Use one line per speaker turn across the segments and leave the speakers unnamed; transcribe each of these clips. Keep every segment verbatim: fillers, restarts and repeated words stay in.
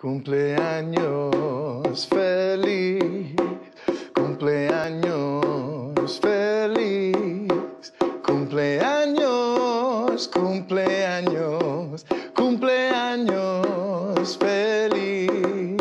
Cumpleaños feliz, cumpleaños feliz, cumpleaños, cumpleaños, cumpleaños feliz.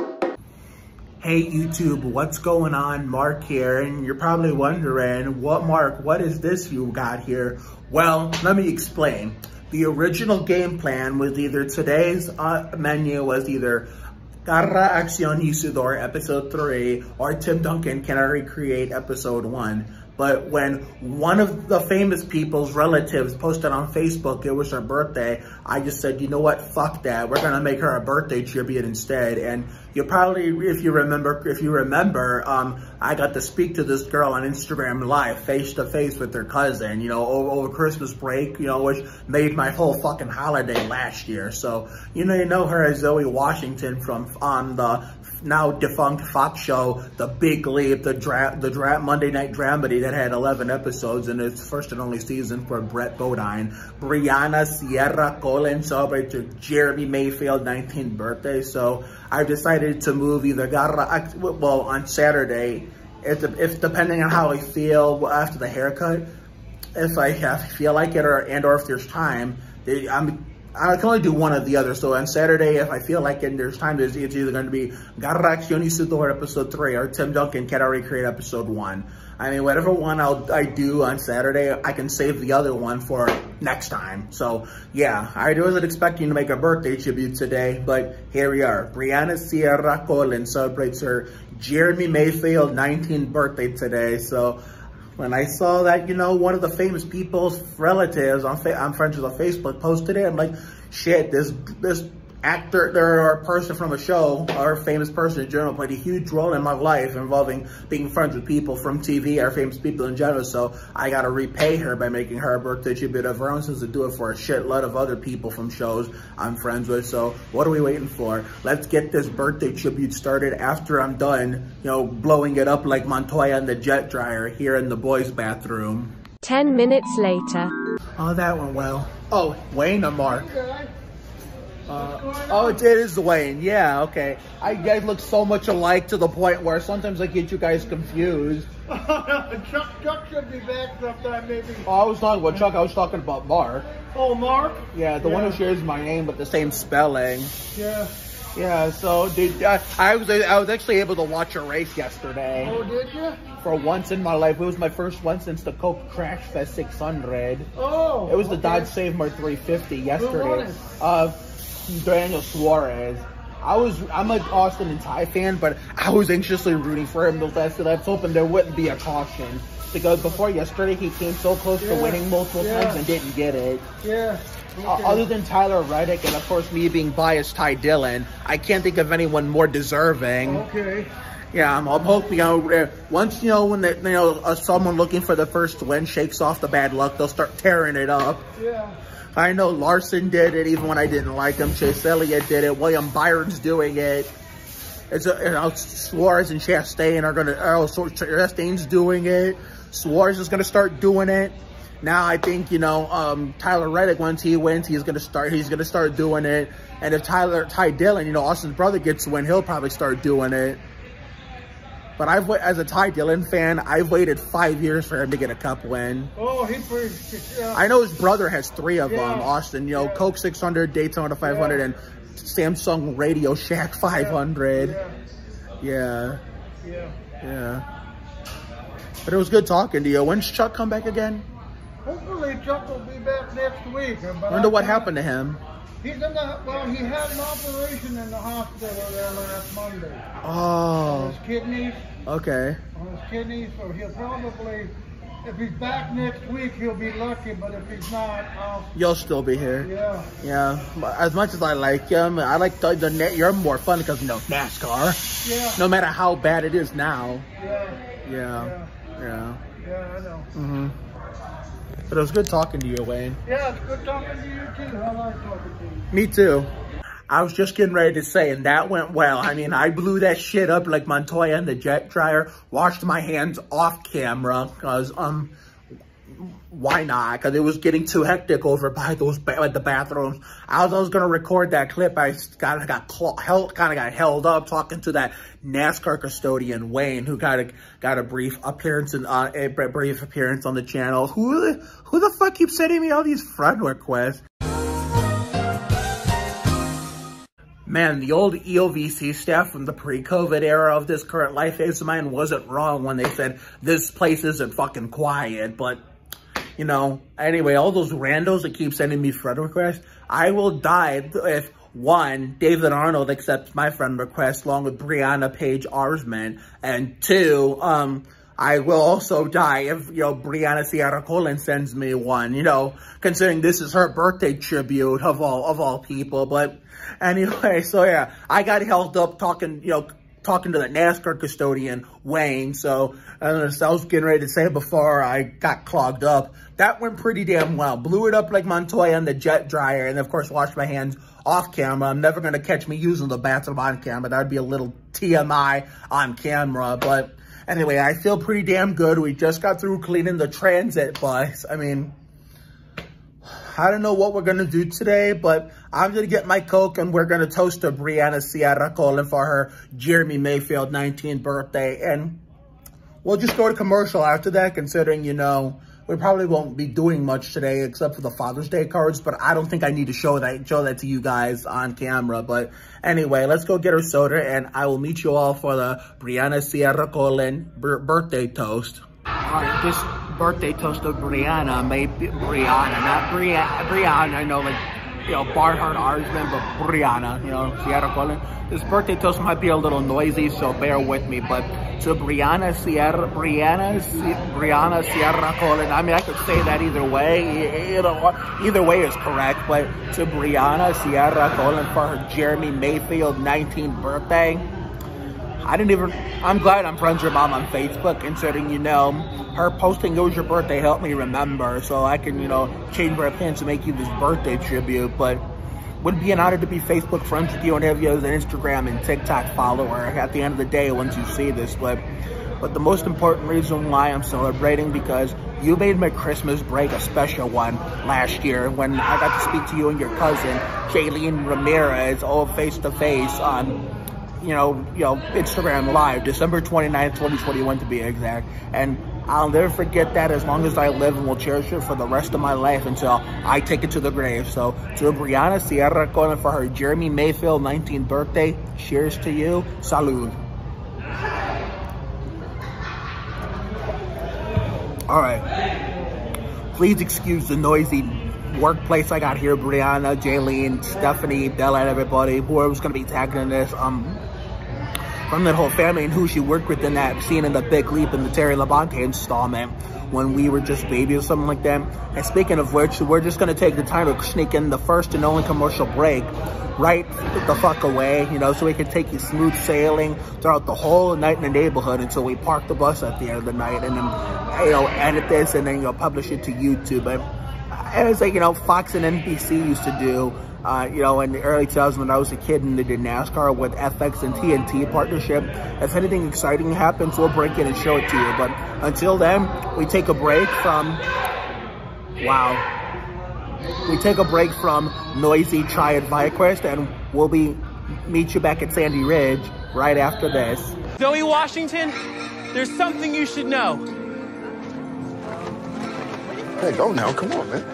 Hey YouTube, what's going on? Mark here, and you're probably wondering, what Mark, what is this you got here? Well, let me explain. The original game plan was either today's uh, menu was either Garra Acción Isidore episode three or Tim Duncan Can I Recreate episode one. But when one of the famous people's relatives posted on Facebook it was her birthday, I just said, you know what, fuck that. We're gonna make her a birthday tribute instead. And you probably, if you remember, if you remember, um, I got to speak to this girl on Instagram Live, face to face with her cousin, you know, over, over Christmas break, you know, which made my whole fucking holiday last year. So, you know, you know her as Zoe Washington from on the now defunct Fox show, The Big Leap, the dra the dra Monday Night Dramedy that had eleven episodes in its first and only season for Brett Bodine. Bryanna Sierra Colin celebrates her Jeremy Mayfield nineteenth birthday, so I decided to move either Garra, well, on Saturday, if, if depending on how I feel after the haircut, if I have, feel like it or and or if there's time, I'm I can only do one or the other. So on Saturday, if I feel like it and there's time, it's either going to be Garra Acción Isidore episode three or Tim Duncan Can I Recreate episode one. I mean, whatever one I'll, I do on Saturday, I can save the other one for next time. So yeah, I wasn't expecting to make a birthday tribute today, but here we are. Bryanna Sierra Colin celebrates her Jeremy Mayfield nineteenth birthday today. So when I saw that, you know, one of the famous people's relatives on Fa I'm friends with on Facebook posted it, I'm like, shit, this this actor or a person from a show or a famous person in general played a huge role in my life involving being friends with people from T V or famous people in general. So I got to repay her by making her a birthday tribute of her own, since to do it for a shitload of other people from shows I'm friends with. So what are we waiting for? Let's get this birthday tribute started after I'm done, you know, blowing it up like Montoya in the jet dryer here in the boys' bathroom.
Ten minutes later.
Oh, that went well. Oh, Wayne or Mark? Uh, oh, it is Wayne. Yeah, okay. I you guys look so much alike to the point where sometimes I get you guys confused.
Chuck, Chuck should be back sometime, maybe.
Oh, I was talking about Chuck. I was talking about Mark.
Oh, Mark?
Yeah, the
yeah.
one who shares my name with the same spelling.
Yeah.
Yeah. So, dude, I, I was I was actually able to watch a race yesterday.
Oh, did you?
For once in my life, it was my first one since the Coke Crash Fest six hundred.
Oh.
It was the
okay.
Dodge Save More three fifty yesterday.
Who won it?
Uh. Daniel Suarez. I was, I'm an Austin and Ty fan, but I was anxiously rooting for him those last two laps, hoping there wouldn't be a caution. Because before yesterday, he came so close yeah. to winning multiple yeah. times and didn't get it.
Yeah. Okay.
Uh, other than Tyler Reddick and, of course, me being biased Ty Dillon, I can't think of anyone more deserving.
Okay.
Yeah, I'm, I'm hoping, you know, once, you know, when, the, you know, uh, someone looking for the first win shakes off the bad luck, they'll start tearing it up.
Yeah.
I know Larson did it, even when I didn't like him. Chase Elliott did it. William Byron's doing it. It's a, you know, Suarez and Chastain are gonna. Oh, Chastain's doing it. Suarez is gonna start doing it. Now I think, you know, um, Tyler Reddick, once he wins, he's gonna start. He's gonna start doing it. And if Tyler Ty Dillon, you know, Austin's brother gets to win, he'll probably start doing it. But I've, as a Ty Dillon fan, I've waited five years for him to get a cup win.
Oh, he pretty, yeah.
I know his brother has three of
yeah.
them. Austin, you know,
yeah.
Coke six hundred, Daytona five hundred, yeah. and Samsung Radio Shack five hundred. Yeah.
Yeah. yeah.
Yeah. But it was good talking to you. When's Chuck come back again?
Hopefully Chuck will be back next week.
I wonder what happened to him.
He's in the, well, he had an operation in the hospital there last Monday.
Oh.
On his kidneys.
Okay.
On his kidneys, so he'll probably, if he's back next week, he'll be lucky, but if he's not, I'll...
You'll still be here.
Yeah.
Yeah. As much as I like him, I like the, the net. You're more fun because, you know, NASCAR.
Yeah.
No matter how bad it is now.
Yeah.
Yeah.
Yeah.
Yeah.
Yeah, I know.
Mm-hmm. But it was good talking to you, Wayne.
Yeah, it's good talking to you, too. I like talking to you.
Me too. I was just getting ready to say, and that went well. I mean, I blew that shit up like Montoya in the jet dryer, washed my hands off camera, because, um, why not? Because it was getting too hectic over by those ba at the bathrooms. I was, I was gonna record that clip. I kind of got held, kind of got held up talking to that NASCAR custodian Wayne, who kind of got a brief appearance in uh, a brief appearance on the channel. Who the who the fuck keeps sending me all these friend requests? Man, the old E O V C staff from the pre-COVID era of this current life phase of mine wasn't wrong when they said this place isn't fucking quiet. But, you know, anyway, all those randos that keep sending me friend requests, I will die if, one, David Arnold accepts my friend request along with Bryanna Page Arsman, and two, um, I will also die if, you know, Bryanna Sierra Colin sends me one, you know, considering this is her birthday tribute of all, of all people. But anyway, so yeah, I got held up talking, you know, talking to the NASCAR custodian, Wayne. So, as I was getting ready to say before I got clogged up, that went pretty damn well. Blew it up like Montoya in the jet dryer, and of course, washed my hands off camera. I'm never going to catch me using the bathroom on camera. That would be a little T M I on camera, but anyway, I feel pretty damn good. We just got through cleaning the transit bus. I mean, I don't know what we're going to do today, but I'm going to get my Coke and we're going to toast to Bryanna Sierra Colin for her Jeremy Mayfield nineteenth birthday. And we'll just go to commercial after that, considering, you know, we probably won't be doing much today except for the Father's Day cards, but I don't think I need to show that show that to you guys on camera. But anyway, let's go get our soda, and I will meet you all for the Bryanna Sierra Colin birthday toast. All right, this birthday toast of Bryanna may be Bryanna, not Bryanna. Bryanna, I know, like, you know, Barhart Arsman, but Bryanna, you know, Sierra Colin. This birthday toast might be a little noisy, so bear with me. But to Bryanna Sierra, Bryanna, Bryanna Sierra Colin. I mean, I could say that either way. You know, either way is correct. But to Bryanna Sierra Colin for her Jeremy Mayfield nineteenth birthday. I didn't even, I'm glad I'm friends with her mom on Facebook, considering, you know, her posting it was your birthday helped me remember, so I can, you know, change my plans to make you this birthday tribute. But would be an honor to be Facebook friends with you and have you as an Instagram and TikTok follower at the end of the day once you see this. But but the most important reason why I'm celebrating, because you made my Christmas break a special one last year when I got to speak to you and your cousin, Jaylene Ramirez, all face to face on, you know, you know, Instagram Live, December twenty-ninth, twenty twenty-one to be exact. And I'll never forget that as long as I live, and will cherish it for the rest of my life until I take it to the grave. So to Bryanna Sierra Colin for her Jeremy Mayfield nineteenth birthday, cheers to you. Salud. All right. Please excuse the noisy workplace I got here. Bryanna, Jaylene, Stephanie, Bella, and everybody who was going to be tagging in this. Um, from that whole family and who she worked with in that scene in The Big Leap in the Terry Labonte installment when we were just babies or something like that. And speaking of which, we're just going to take the time to sneak in the first and only commercial break right the fuck away, you know, so we can take you smooth sailing throughout the whole night in the neighborhood until we park the bus at the end of the night, and then, you know, edit this and then, you know, publish it to YouTube. But as like, you know, Fox and N B C used to do, Uh, you know, in the early two thousands when I was a kid and they did NASCAR with F X and T N T partnership. If anything exciting happens, we'll break in and show it to you. But until then, we take a break from, wow, we take a break from noisy Triad ViaQuest, and we'll be meet you back at Sandy Ridge right after this.
Zoe Washington, there's something you should know.
Hey, go now. Come on, man.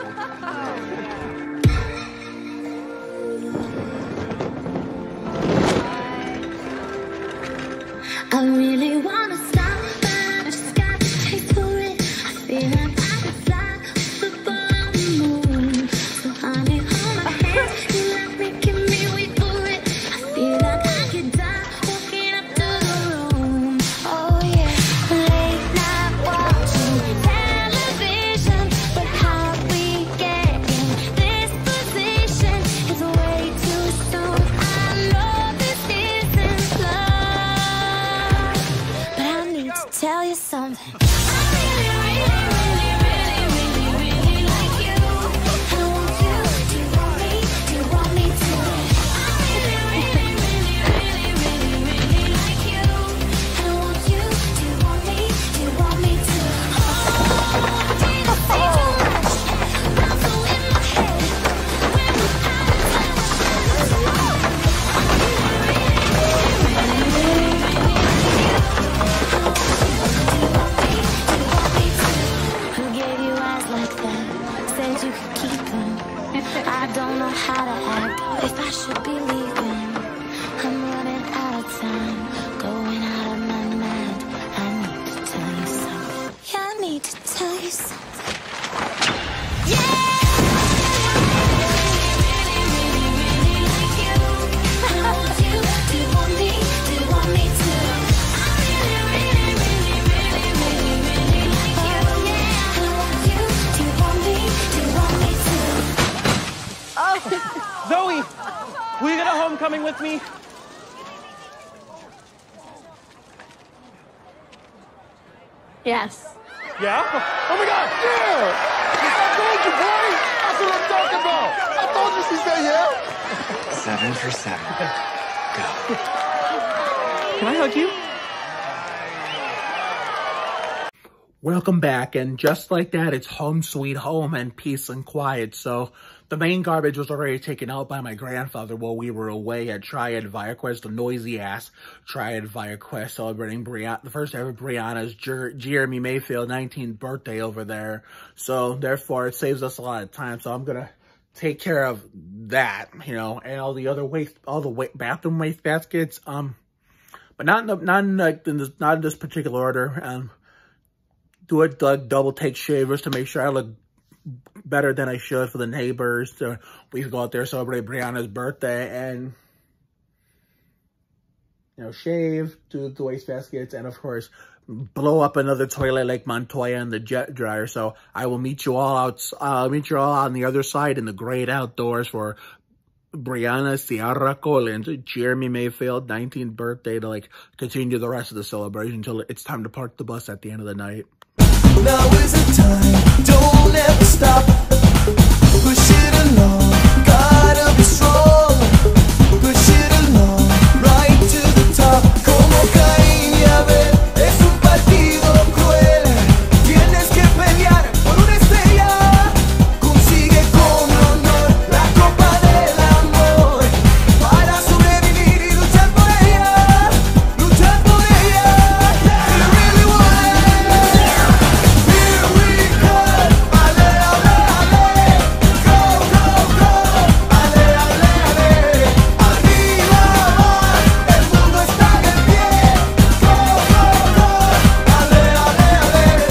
I really wanna stop, but I just got to taste for it. I feel like I could fly up on the moon. So honey, hold my hands, you like making me wait for it. I feel like I could die walking up to the room. Oh yeah, late night watching television, but how we get in this position is way too soon. I know this isn't love. Tell you something. I really, really, really, really, really, really like you. I want you. Do you want me? Do you want me to? I really, really, really, really, really, really like you. I want you. Do you want me? Do you want me to? Oh, do you
coming with me?
Yes.
Yeah? Oh my God!
Yeah! I told you, boy! That's what I'm talking about! I told you she said yeah!
Seven for seven. Go.
Can I hug you?
Welcome back, and just like that, it's home sweet home and peace and quiet. So the main garbage was already taken out by my grandfather while we were away at Triad Via Quest, the noisy ass Triad Via Quest, celebrating Bryanna, the first ever Bryanna's Jer Jeremy Mayfield nineteenth birthday over there. So therefore, it saves us a lot of time. So I'm gonna take care of that, you know, and all the other waste, all the wa bathroom waste baskets. Um, but not in the, not in like in this, not in this particular order. Um. Do a double take shavers to make sure I look better than I should for the neighbors. So we can go out there, celebrate Bryanna's birthday, and, you know, shave, do the waste baskets, and of course, blow up another toilet like Montoya and the jet dryer. So I will meet you all out. I'll meet you all on the other side in the great outdoors for Bryanna Ciara Collins, Jeremy Mayfield nineteenth birthday, to like continue the rest of the celebration until it's time to park the bus at the end of the night.
Now is the time, don't ever stop. Push it along, gotta be strong. Push it along, right to the top. Como Caín y Abel, es un partido cruel. Tienes que pelear por una estrella. Consigue con honor la copa del amor. Para sobrevivir y luchar por ella. Luchar por ella. You really want it. Here we come. Ale, ale, ale. Go, go, go. Ale, ale, ale. Arriba va. El mundo está de pie. Go, go, go. Ale, ale, ale.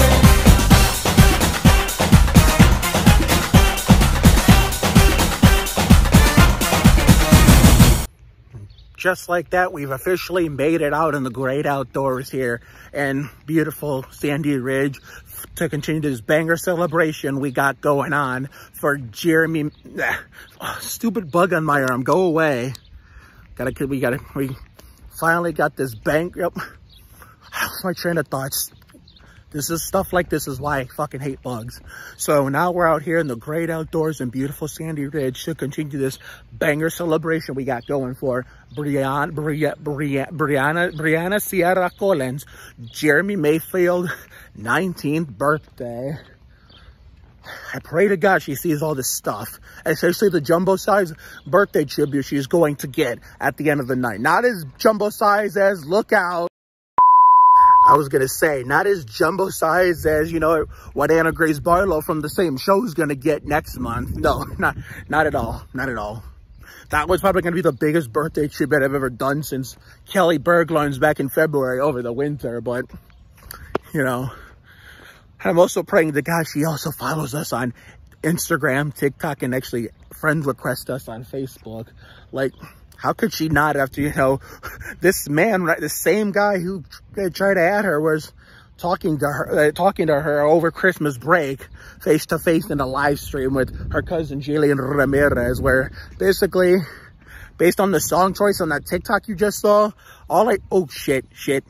Just like that, we've officially made it out in the great outdoors here in beautiful Sandy Ridge to continue this banger celebration we got going on for Jeremy. Oh, stupid bug on my arm, go away. Gotta, we gotta, we finally got this bang. Yep. My train of thoughts. This is stuff like this is why I fucking hate bugs. So now we're out here in the great outdoors in beautiful Sandy Ridge to continue this banger celebration we got going for Bryanna, Bryanna, Bryanna, Bryanna Ciara Collins, Jeremy Mayfield nineteenth birthday. I pray to God she sees all this stuff, especially the jumbo size birthday tribute she's going to get at the end of the night. Not as jumbo size as look out. I was going to say, not as jumbo size as, you know, what Anna Grace Barlow from the same show is going to get next month. No, not not at all. Not at all. That was probably going to be the biggest birthday tribute I've ever done since Kelly Berglund's back in February over the winter. But, you know, I'm also praying to God she also follows us on Instagram, TikTok, and actually friend request us on Facebook. Like, how could she not after, you know, this man, right, the same guy who tried to add her was talking to her, uh, talking to her over Christmas break, face to face in a live stream with her cousin Jillian Ramirez, where basically, based on the song choice on that TikTok you just saw, all I, oh shit, shit.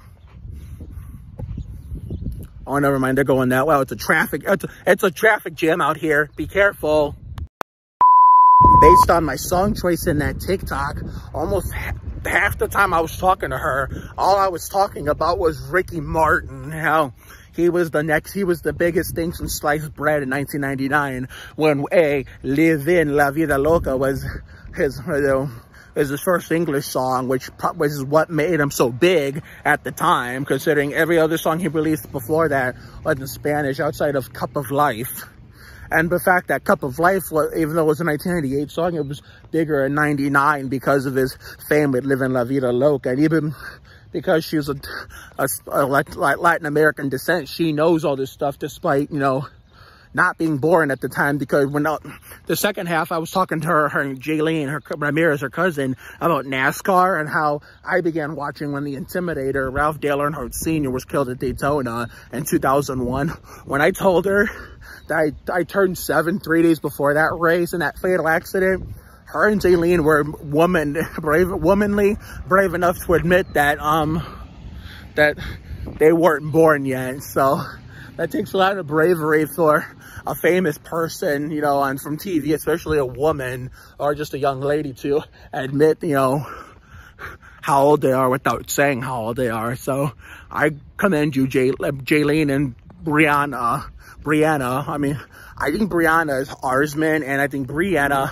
Oh, never mind, they're going that way. It's a traffic, it's a, it's a traffic jam out here. Be careful. Based on my song choice in that TikTok, almost half the time I was talking to her, all I was talking about was Ricky Martin, how he was the next, he was the biggest thing since sliced bread in nineteen ninety-nine, when a Livin' La Vida Loca was his, you know, is his first English song, which was what made him so big at the time, considering every other song he released before that was in Spanish outside of Cup of Life. And the fact that Cup of Life, even though it was a nineteen ninety-eight song, it was bigger in ninety-nine because of his fame with Livin' La Vida Loca. And even because she was a, a, a Latin American descent, she knows all this stuff despite, you know, not being born at the time. Because when uh, the second half, I was talking to her, her Jaylene, her Ramirez, her cousin, about NASCAR and how I began watching when the Intimidator, Ralph Dale Earnhardt Senior was killed at Daytona in two thousand one. When I told her that I, I turned seven three days before that race and that fatal accident, her and Jaylene were woman, brave, womanly, brave enough to admit that, um, that they weren't born yet. So that takes a lot of bravery for a famous person, you know, on from T V, especially a woman or just a young lady, to admit, you know, how old they are without saying how old they are. So I commend you, Jay, Jaylene and Bryanna. Bryanna, I mean, I think Bryanna is Arsman, and I think Bryanna,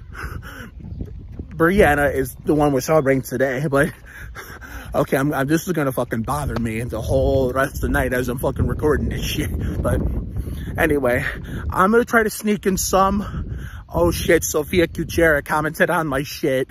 Bryanna is the one we're celebrating today. But okay, I'm, I'm this is gonna fucking bother me the whole rest of the night as I'm fucking recording this shit. But anyway, I'm gonna try to sneak in some. Oh shit, Sophia Kuchera commented on my shit.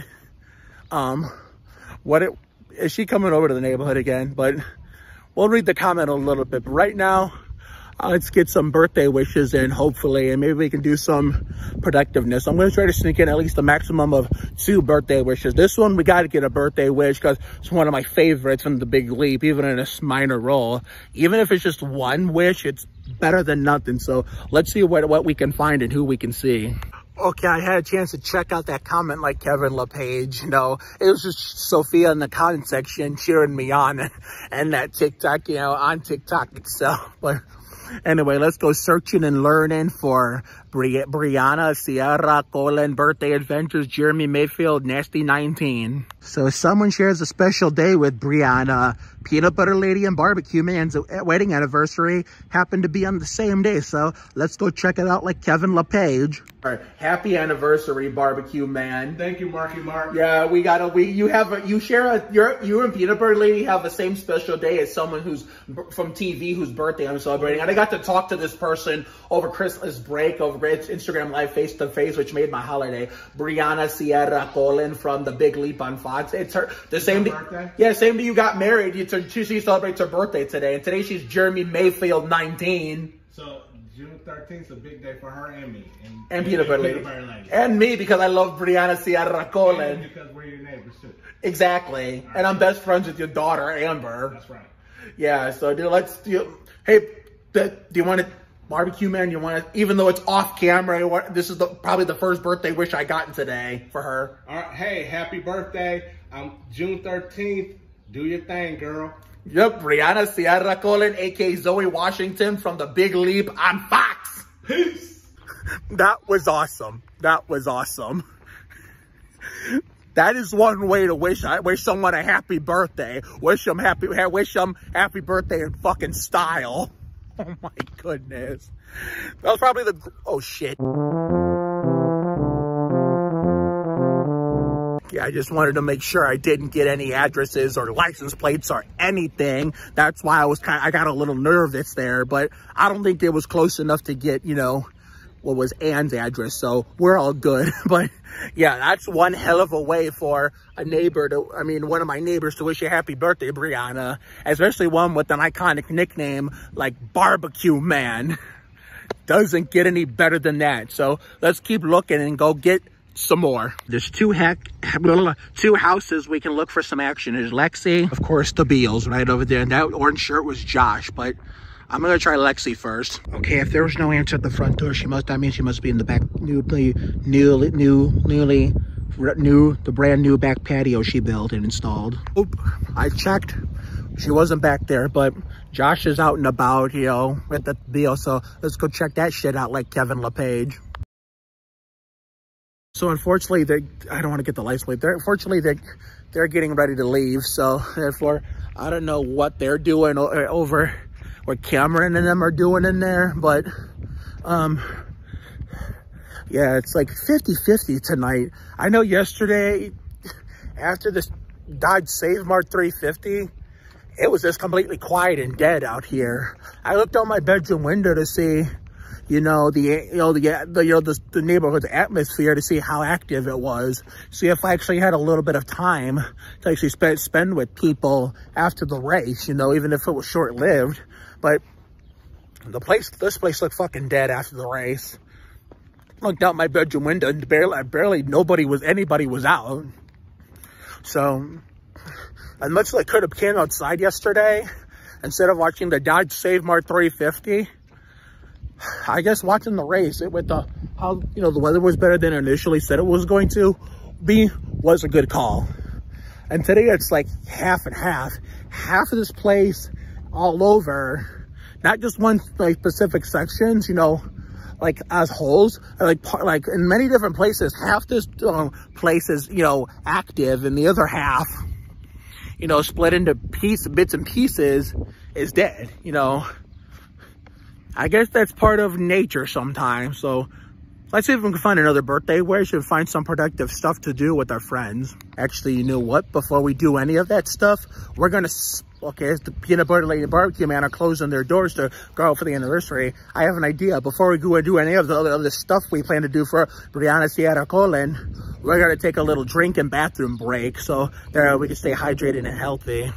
Um, what it is she coming over to the neighborhood again? But we'll read the comment a little bit. But right now, uh, let's get some birthday wishes in, hopefully, and maybe we can do some productiveness. I'm gonna try to sneak in at least a maximum of two birthday wishes. This one, we got to get a birthday wish because it's one of my favorites from The Big Leap, even in a minor role. Even if it's just one wish, it's better than nothing. So let's see what, what we can find and who we can see. Okay, I had a chance to check out that comment like Kevin LePage. You know, it was just Sophia in the comment section cheering me on, and that TikTok, you know, on TikTok itself. But anyway, let's go searching and learning for Bri Bryanna, Sierra, Colin, Birthday Adventures, Jeremy Mayfield, Nasty nineteen. So someone shares a special day with Bryanna. Peanut Butter Lady and Barbecue Man's wedding anniversary happened to be on the same day. So let's go check it out like Kevin LePage. All right, happy anniversary, Barbecue Man.
Thank you, Marky Mark.
Yeah, we got a, we, you have a, you share a, you're, you and Peanut Butter Lady have the same special day as someone who's from T V whose birthday I'm celebrating. And I got to talk to this person over Christmas break, over Instagram Live face to face, which made my holiday. Bryanna Sierra Colin from The Big Leap on Fox. It's her, the same day. Birthday? Yeah, same day you got married. It's her, she, she celebrates her birthday today. And today she's Jeremy Mayfield nineteen.
So June thirteenth is a big day for her and me. And,
and Peanut Butter Lady. And me, because I love Bryanna Sierra Colin.
And because we're your neighbors too.
Exactly. Right. And I'm best friends with your daughter, Amber.
That's right.
Yeah, so dude, let's do, hey, do you want to, Barbecue Man, you want to, even though it's off camera, this is the, probably the first birthday wish I gotten today for her.
All right, hey, happy birthday. Um, June thirteenth, do your thing, girl.
Yep, Bryanna Sierra Colin, a k a. Zoe Washington from The Big Leap on Fox.
Peace.
That was awesome. That was awesome. That is one way to wish I wish someone a happy birthday. Wish them happy wish them happy birthday in fucking style. Oh my goodness. That was probably the oh shit. Yeah, I just wanted to make sure I didn't get any addresses or license plates or anything. That's why I was kind of, I got a little nervous there, but I don't think it was close enough to get, you know, what was Anne's address. So we're all good. But yeah, that's one hell of a way for a neighbor to, I mean, one of my neighbors to wish you happy birthday, Bryanna, especially one with an iconic nickname like Barbecue Man. Doesn't get any better than that. So let's keep looking and go get some more. There's two heck, two houses we can look for some action. There's Lexi, of course, the Beals right over there. And that orange shirt was Josh, but I'm gonna try Lexi first. Okay, if there was no answer at the front door, she must, that means she must be in the back, newly, newly, new, newly, new, the brand new back patio she built and installed. Oop, I checked. She wasn't back there, but Josh is out and about, you know, with the Beal. So let's go check that shit out like Kevin LePage. So unfortunately, they, I don't want to get the license plate. They're, unfortunately, they, they're getting ready to leave. So therefore, I don't know what they're doing over, what Cameron and them are doing in there. But, um, yeah, it's like fifty fifty tonight. I know yesterday, after this Dodge Save Mart three fifty, it was just completely quiet and dead out here. I looked out my bedroom window to see, you know, the, you know, the, the you know, the, the neighborhood's atmosphere, to see how active it was. See if I actually had a little bit of time to actually spend, spend with people after the race, you know, even if it was short-lived. But the place, this place looked fucking dead after the race. Looked out my bedroom window and barely, barely nobody was, anybody was out. So, as much as I could have came outside yesterday, instead of watching the Dodge Save Mart three fifty, I guess watching the race with the how, you know, the weather was better than I initially said it was going to be, was a good call. And today it's like half and half. Half of this place all over, not just one like specific sections, you know, like as wholes, like like in many different places. Half this um, place is, you know, active, and the other half, you know, split into piece, bits and pieces, is dead, you know. I guess that's part of nature sometimes. So let's see if we can find another birthday where we should find some productive stuff to do with our friends. Actually, you know what? Before we do any of that stuff, we're going to... Okay, as the Peanut Butter Lady Barbecue Man are closing their doors to go out for the anniversary, I have an idea. Before we go and do any of the other, other stuff we plan to do for Bryanna Sierra Colin, we're going to take a little drink and bathroom break so that we can stay hydrated and healthy.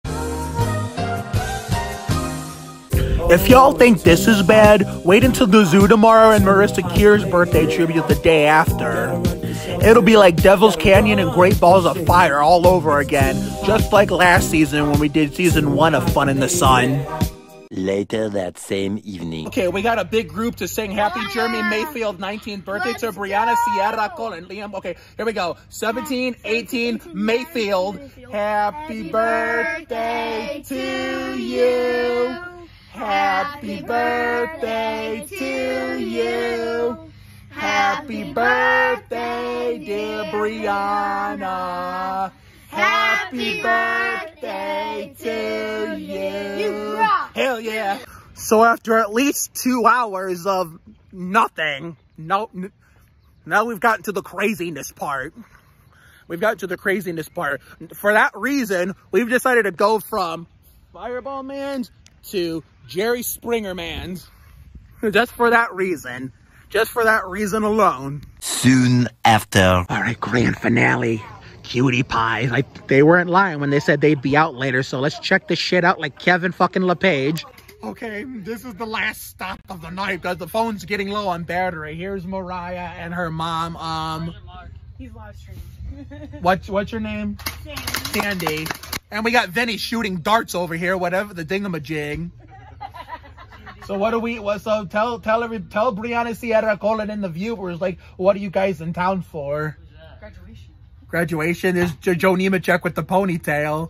If y'all think this is bad, wait until the zoo tomorrow and Marisa Kuers' birthday tribute the day after. It'll be like Devil's Canyon and Great Balls of Fire all over again, just like last season when we did season one of Fun in the Sun.
Later that same evening.
Okay, we got a big group to sing Happy Jeremy Mayfield nineteenth birthday to Bryanna Sierra Colin Liam. Okay, here we go. seventeen, eighteen, Mayfield. Happy birthday to you. Happy birthday to you. Happy birthday, dear Bryanna. Happy birthday to you. Hell yeah. So after at least two hours of nothing, no, now we've gotten to the craziness part. We've gotten to the craziness part. For that reason, we've decided to go from Fireball Man's to Jerry Springer Man's. Just for that reason. Just for that reason alone.
Soon after.
All right, grand finale. Cutie pie. Like, they weren't lying when they said they'd be out later, so let's check this shit out like Kevin fucking LePage. Okay, this is the last stop of the night because the phone's getting low on battery. Here's Mariah and her mom. Um,
He's live streaming.
What's, what's your name? Sandy. Sandy. And we got Vinny shooting darts over here, whatever the dingamajig. So what do we, what, so tell, tell every, tell Bryanna Sierra Colin and the viewers, like, what are you guys in town for?
Graduation.
Graduation is Joe Nemechek with the ponytail.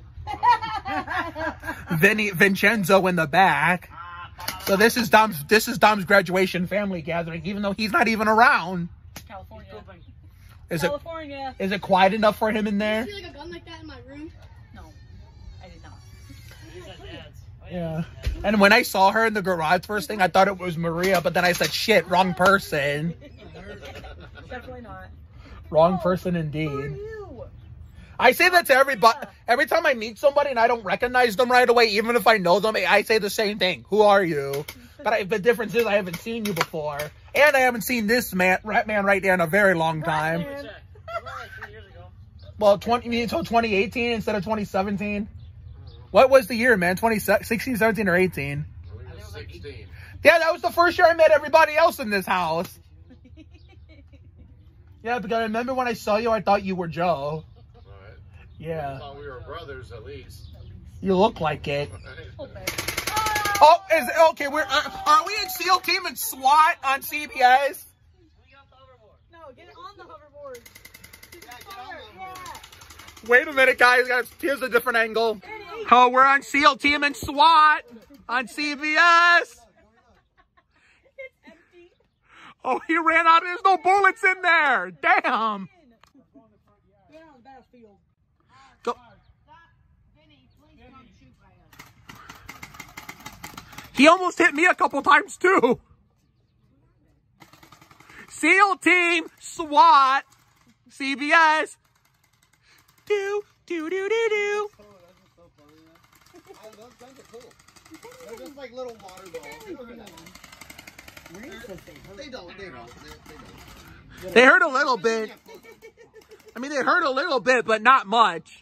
Vinny, Vincenzo in the back. So this is Dom's, this is Dom's graduation family gathering, even though he's not even around.
California.
Is
California.
it, is it quiet enough for him in there?
Do you see like a gun like that in my room?
No, I did not.
Yeah. And when I saw her in the garage first thing, I thought it was Maria, but then I said, shit, wrong person.
Definitely not.
Wrong person indeed. I say that to everybody. Every time I meet somebody and I don't recognize them right away, even if I know them, I say the same thing. Who are you? But I, the difference is I haven't seen you before. And I haven't seen this man, rat man right there in a very long time. Well, twenty, you mean until twenty eighteen instead of twenty seventeen? What was the year, man? twenty sixteen, seventeen, or eighteen?
sixteen.
Yeah, that was the first year I met everybody else in this house. Yeah, because I remember when I saw you, I thought you were Joe.
Right.
Yeah.
I thought we were brothers at least.
You look like it. Oh, is it, okay, we're, are, are we in SEAL Team and SWAT on C B S?
No, get on the hoverboard. Yeah.
Wait a minute, guys. guys. Here's a different angle. Oh, we're on SEAL Team and SWAT on C B S. Oh, he ran out. There's no bullets in there. Damn. Go. He almost hit me a couple times, too. SEAL Team, SWAT, C B S. Do, do, do, do, do.
Oh, those guns are cool. They're just like little water balls. They don't, they don't, they don't.
They hurt a little bit. I mean, they hurt a little bit, but not much.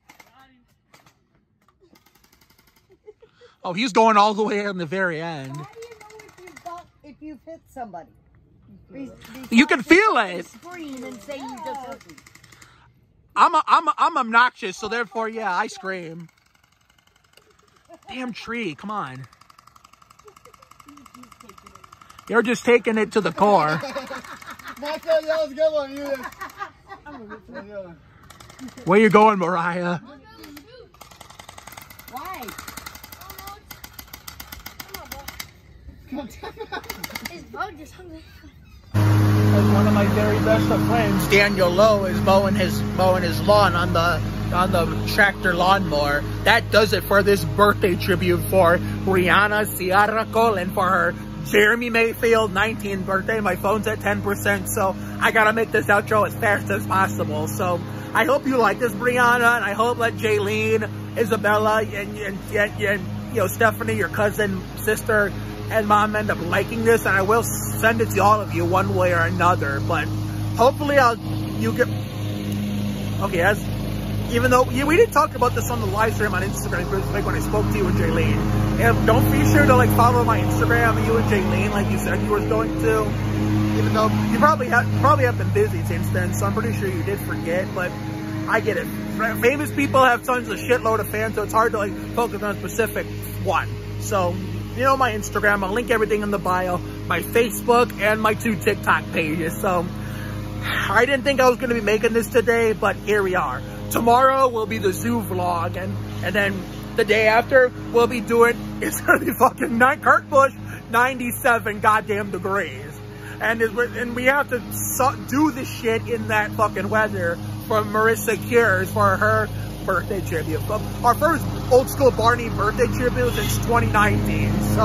Oh, he's going all the way on the very end.
How do you know if you've, got, if you've hit somebody?
You can feel it.
Scream and say you just hit me.
I'm a, I'm a, I'm obnoxious, so therefore, yeah, I scream. Damn tree, come on. You're just taking it to the core.
Martha, that was a good one. You did. Yeah.
Where you going, Mariah?
Why?
His bug just hungry.
As one of my very best of friends, Daniel Lowe, is mowing his mowing his lawn on the on the tractor lawnmower. That does it for this birthday tribute for Bryanna Sierra Colin for her Jeremy Mayfield nineteenth birthday. My phone's at ten percent, so I gotta make this outro as fast as possible. So I hope you like this, Bryanna, and I hope that Jaylene, Isabella, and, and, and, and you know, Stephanie, your cousin, sister, and mom end up liking this, and I will send it to all of you one way or another. But hopefully I'll you get okay as even though yeah, we didn't talk about this on the live stream on Instagram, like when I spoke to you and Jaylene. And don't be sure to like follow my Instagram, you and Jaylene, like you said you were going to. Even though you probably have probably have been busy since then, so I'm pretty sure you did forget. But I get it. Famous people have tons of shitload of fans, so it's hard to like focus on a specific one. So you know, my Instagram, I'll link everything in the bio, my Facebook, and my two TikTok pages. So I didn't think I was going to be making this today, but here we are. Tomorrow will be the zoo vlog, and and then the day after we'll be doing, it's going to be fucking nine, Kurt Busch, ninety-seven goddamn degrees. And, it, and we have to so, do this shit in that fucking weather for Marisa Kuers for her birthday tribute. Our first old school Barney birthday tribute since twenty nineteen. So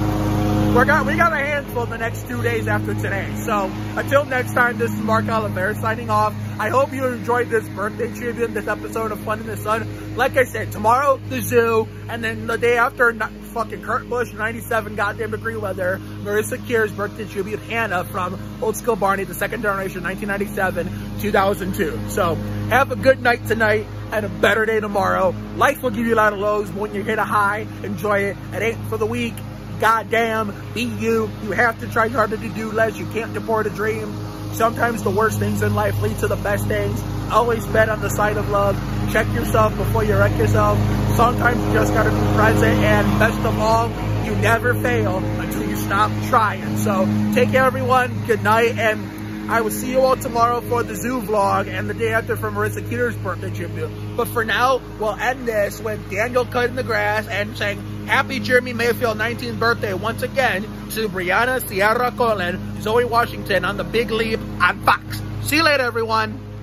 we got we got a handful the next two days after today. So until next time, this is Mark Oliveira signing off. I hope you enjoyed this birthday tribute, this episode of Fun in the Sun. Like I said, tomorrow the zoo, and then the day after, fucking Kurt Busch, ninety-seven goddamn degree weather. Marisa Kuers birthday tribute, Hannah from Old School Barney, the second generation, nineteen ninety-seven, two thousand two. So have a good night tonight and a better day tomorrow. Life will give you a lot of lows, but when you hit a high, enjoy it. It ain't for the weak. Goddamn, be you. You have to try harder to do less. You can't deport a dream. Sometimes the worst things in life lead to the best things. Always bet on the side of love. Check yourself before you wreck yourself. Sometimes you just gotta be present, and best of all, you never fail until you stop trying. So take care, everyone. Good night, and I will see you all tomorrow for the zoo vlog and the day after for Marisa Kuers' birthday tribute. But for now, we'll end this with Daniel cutting the grass and saying happy Jeremy Mayfield nineteenth birthday once again to Bryanna Sierra Colin, Zoe Washington on the Big Leap on Fox. See you later, everyone.